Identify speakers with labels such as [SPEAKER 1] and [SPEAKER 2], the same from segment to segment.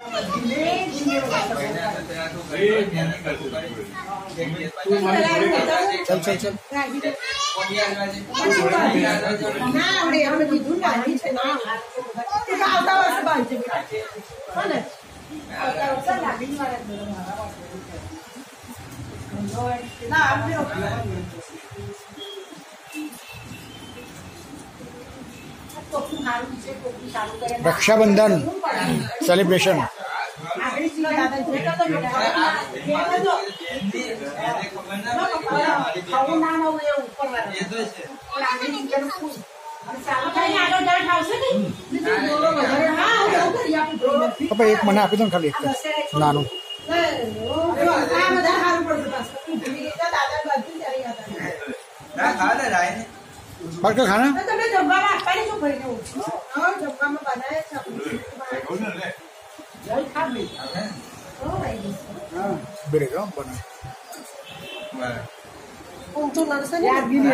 [SPEAKER 1] चल चल चल रक्षाबंधन सेलिब्रेशन। पापा एक मना आपी दो खाली एक नानू पर क्या खाना बेरेगा बना untuk langsung ya gini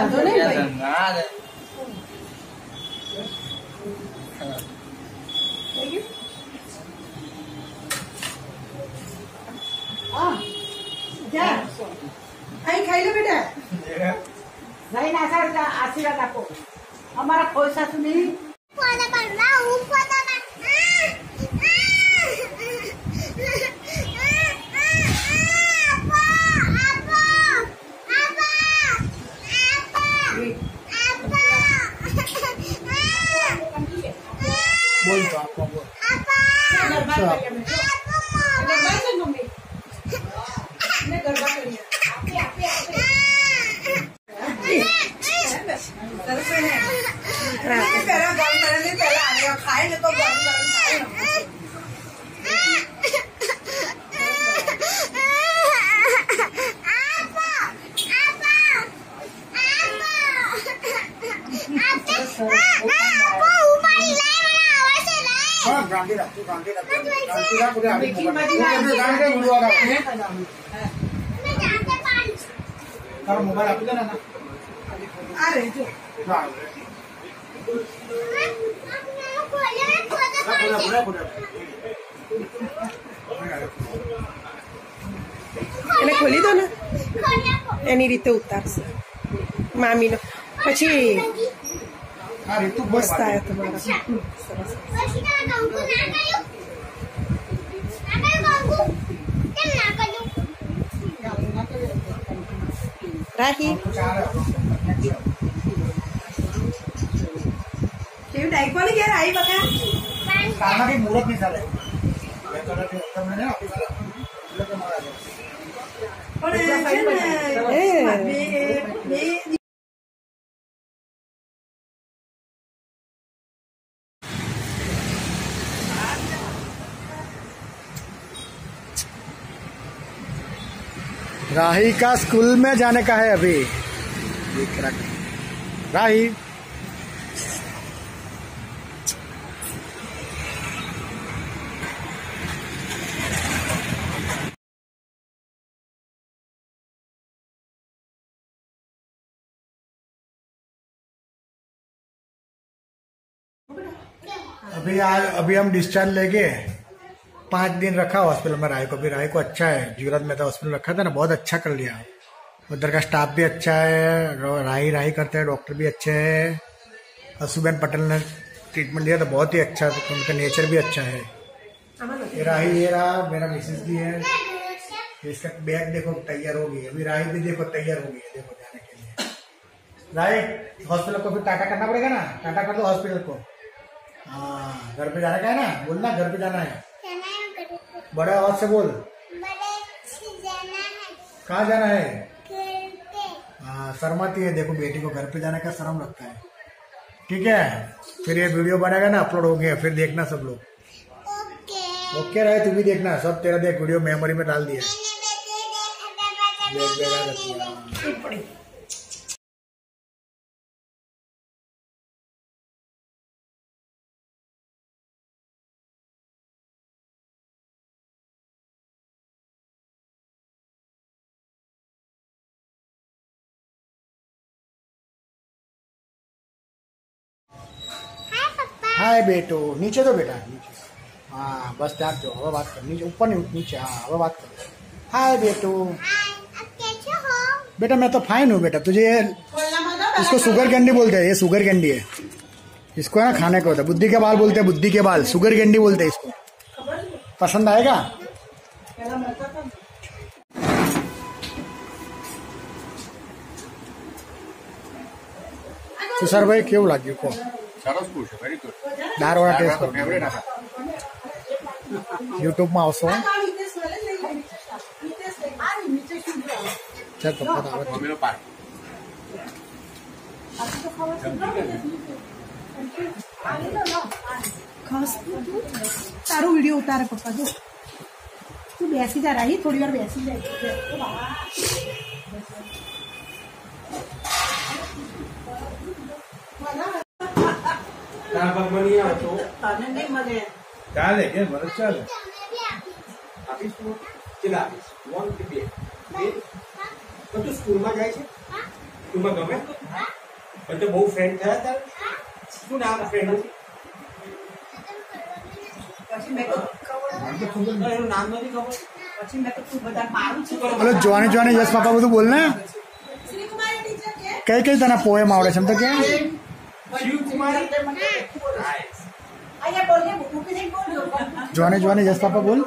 [SPEAKER 1] आई खाई लो बेटा नहीं ना सर आशीर्वाद आपको हमारा पैसा सुनी बोल तो आपको बोल गांधी रख पूरे आगे मोबाइल आप देना ना अरे जो એને ખોલી દો ને એની રીતે ઉતારશે મામીનો પછી મસ્ત આવ્યો તમારા સરસ राही डायकोनी घे राही बघा कामाची मुहूर्त नाही झालंय राही का स्कूल में जाने का है अभी राही अभी हम डिस्चार्ज लेके 5 दिन रखा हॉस्पिटल में राय को। अभी राय को अच्छा है, जीवराज मेहता हॉस्पिटल रखा था ना, बहुत अच्छा कर लिया। उधर का स्टाफ भी अच्छा है, राही करते हैं, डॉक्टर भी अच्छे हैं। असुबेन पटेल ने ट्रीटमेंट दिया तो बहुत ही अच्छा, तो उनका नेचर भी अच्छा है। ये राही ये रहा, मेरा मिसेज भी है। इसका बैग देखो तैयार हो गई, अभी राही भी देखो तैयार हो गई है, देखो जाने के लिए। राही हॉस्पिटल को फिर टाटा करना पड़ेगा ना, टाटा कर दो हॉस्पिटल को। हाँ घर पे जाने का है ना, बोलना घर पे जाना है। बड़े आवाज से बोल, कहाँ जाना है? हाँ शर्माती है, देखो बेटी को घर पे जाने का शर्म लगता है। ठीक है, फिर ये वीडियो बनेगा ना, अपलोड हो गया, फिर देखना सब लोग। ओके रहे, तू भी देखना, सब तेरा देख वीडियो मेमोरी में डाल दिया। हाय बेटो, नीचे दो बेटा, नीचे। हाँ बस त्याग जो हमें बात करनी है ऊपर नहीं नीचे हाँ हमें बात कर हाय बेटू बेटा मैं तो फाइन हूँ बेटा तुझे इसको शुगर कैंडी बोलते हैं ये शुगर कैंडी है इसको है ना खाने को होता है बुद्धि के बाल बोलते हैं बुद्धि के बाल शुगर कैंडी बोलते हैं इसको पसंद आएगा तुषार भाई क्यों लगी को दार वाला टेस्ट यूट्यूब में आवशो चल तो
[SPEAKER 2] खास तारो वीडियो उतारे पप्पा जो तू बेसी जा रही थोड़ी बार बेसी जाए
[SPEAKER 3] ચાલે કે ભરત ચાલે તું સ્કૂલમાં જાય છે સ્કૂલમાં ગમે તો બહુ ફ્રેન્ડ થયા તારે શું નામ ફ્રેન્ડ એનું નામ નથી ખબર પછી મેં તો તું બધા મારું છું
[SPEAKER 1] हेलो जवानी जवानी यस पापा બધું બોલ ને કઈ કઈ તને પોએમ આવડે છે એમ તો કે जवानी जवानी यस पापा बोल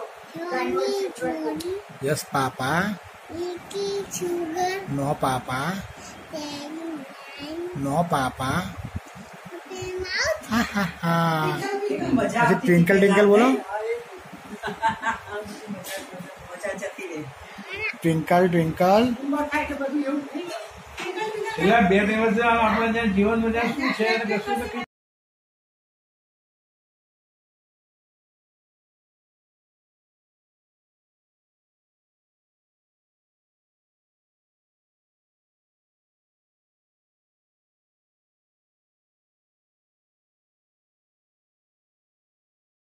[SPEAKER 1] यस पापा नो पापा नो पापा हा हा हा अच्छा ट्विंकल ट्विंकल बोलो ट्विंकल ट्विंकल
[SPEAKER 3] એટલે 2 દિવસ આપણે જીવનમાં શું છે